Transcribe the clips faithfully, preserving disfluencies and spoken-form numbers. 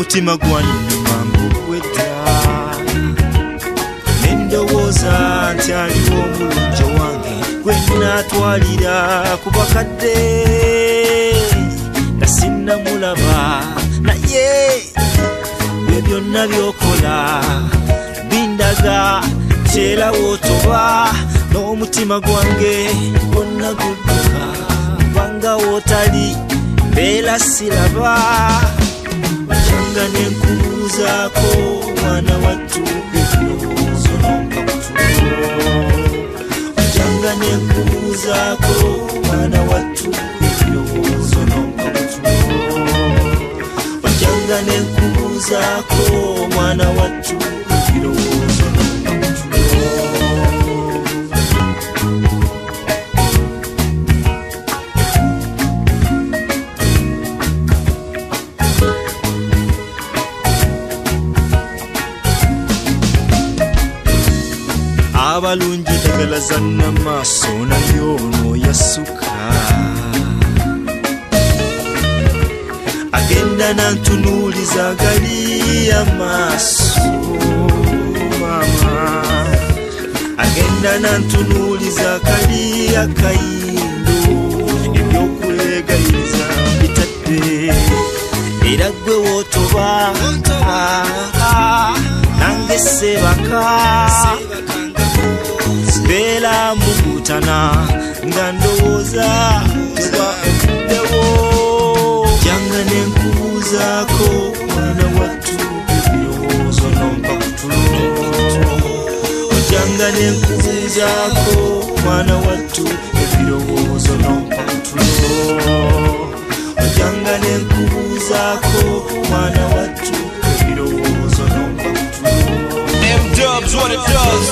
omutima gwannuma ng'ogwedda nendowooza nti aliwo omulungi wange gwe nnaatwalira ku bakadde nga sinnamulaba naye bwe byonna by'okola bindaga kyera wootoba n'omutima gwange gwonna gudduka kubanga wootali mbeera siraba ojjanga nenkubuuzaako mwana wattu ebirowoozo nompa kutulo ojjanga nenkubuuzaako mwana wattu ebirowoozo nompa kutulo ojjanga nenkubuuzaako mwana wattu ebirowoozo nompa kutulo abalungi ddagala zanna maaso nayo n'oyassuka agenda nantunuuliza gali amaaso mama agenda nantunuuliza gali akayindo ebyokwegayiriza bitadde era gwe wootoba nange sebaka mbeera mukutana nga ndowooza tuba okuddewo janga nenkubuuzaako mwana wattu ebirowoozo nompa kutulo ojanga nenkubuuzaako mwana wattu ebirowoozo nompa kutulo ojanga nenkubuuzaako mwana wattu ebirowoozo nompa kutulo M-Dubs what it does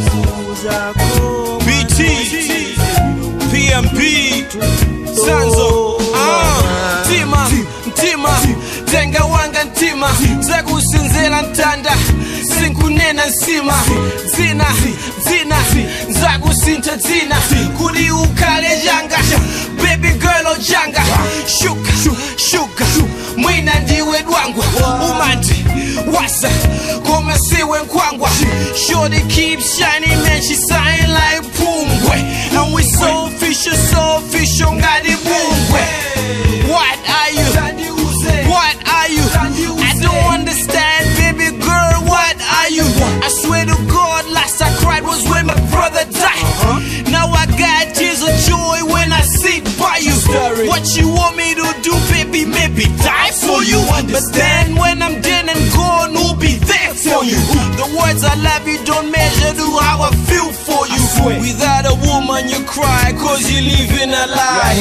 B T, P M P, Sanzo, ah, Ntima, Ntima, Tenga wanga Ntima, Zakusinzela ntanda, Sinkunena nsima, Zina, Zina, Zakusinta Zina, Kuli ukale janga, baby girl ojanga, Shuka, Shuka, Mwina ndiwe dwangwa, Umandi, Wasa, Koma siwe nkwangwa, Shorty keeps shining man, she shine like Pungwe, and we so official, so official, ngadi Pungwe. What are you? What are you? I don't understand, baby girl, what are you? I swear to God, last I cried was when my brother died. Now I got tears of joy when I sit by you. What you want me to do, baby, maybe die for you. But then when I'm dead and gone, who'll be there for you? The words I love you don't measure to how I feel for you. Without a woman you cry cause you live in a lie.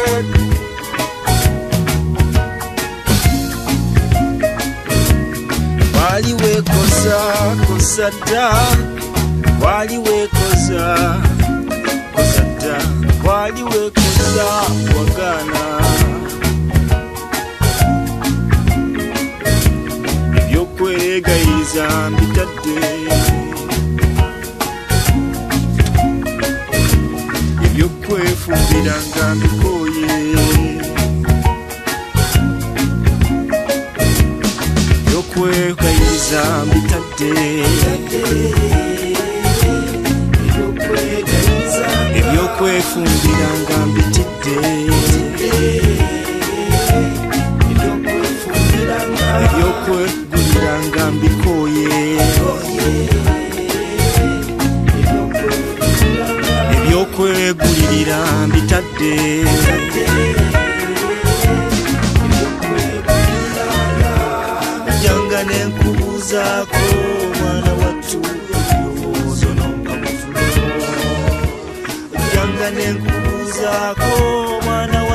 Waliwe kosa, kosa da Waliwe kosa, kosa da Waliwe kosa, wagana Ebyokwegayiriza mbitadde ebyokwefumbira nga mbikooye ebyokwegayiza mbitadde ebyokwefumbira nga mbitidde ebyokwegulira nga mbikooye ebyokwegulirira mbitadde ojjanga nenkubuuzaako mwana wattu ebirowoozo nompa kutulo ojjanga nenkubuuzaako mwana